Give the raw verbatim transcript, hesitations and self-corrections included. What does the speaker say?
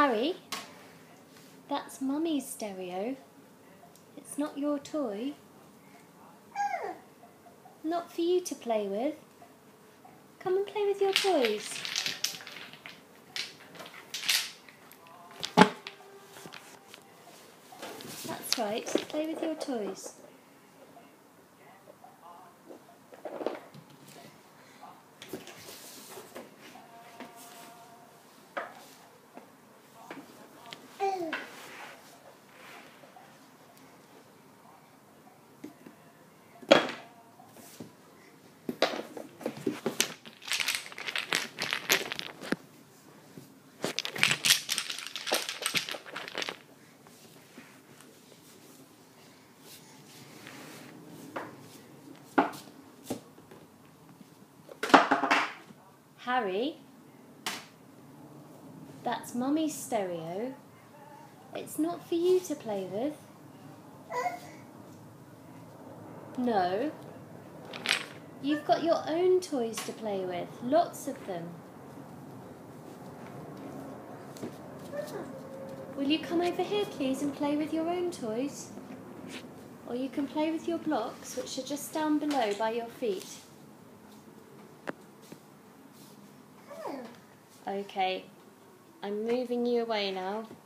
Harry, that's Mummy's stereo. It's not your toy. Not for you to play with. Come and play with your toys. That's right, play with your toys. Harry, that's Mummy's stereo. It's not for you to play with. No. You've got your own toys to play with, lots of them. Will you come over here, please, and play with your own toys? Or you can play with your blocks, which are just down below by your feet. Okay, I'm moving you away now.